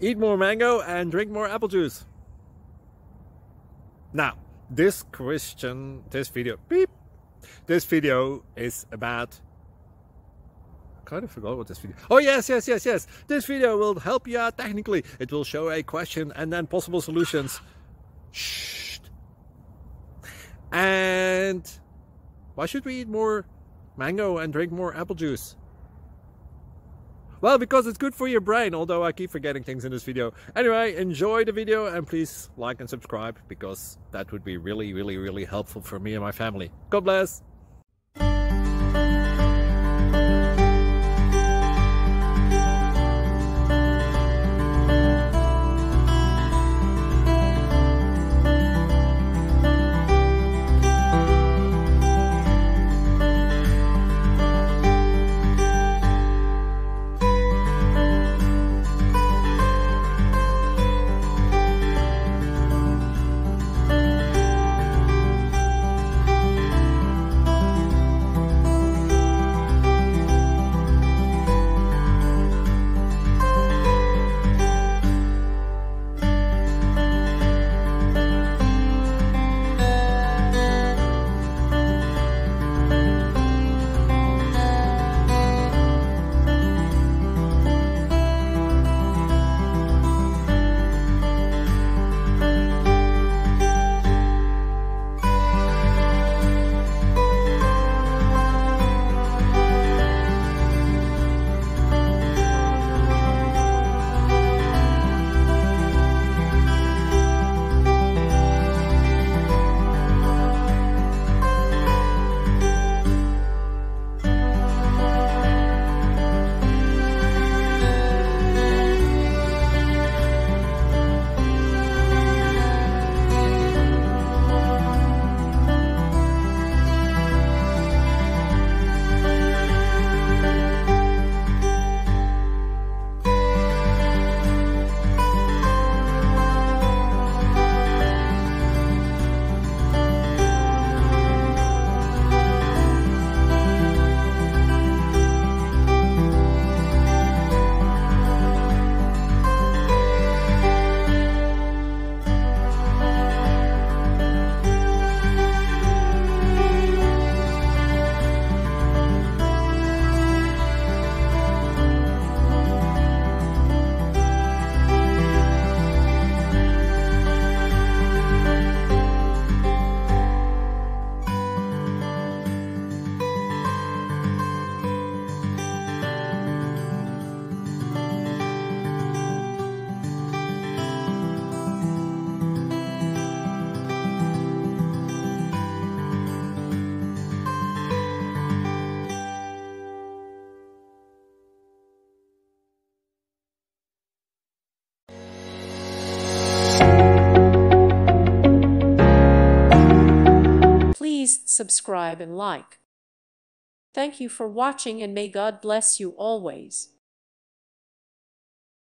Eat more mango and drink more apple juice. Now, this video is about, I kind of forgot what this video. Oh yes. This video will help you out technically. It will show a question and then possible solutions. Shh. And why should we eat more mango and drink more apple juice? Well, because it's good for your brain, although I keep forgetting things in this video. Anyway, enjoy the video and please like and subscribe, because that would be really helpful for me and my family. God bless! Please subscribe and like. Thank you for watching, and may God bless you always.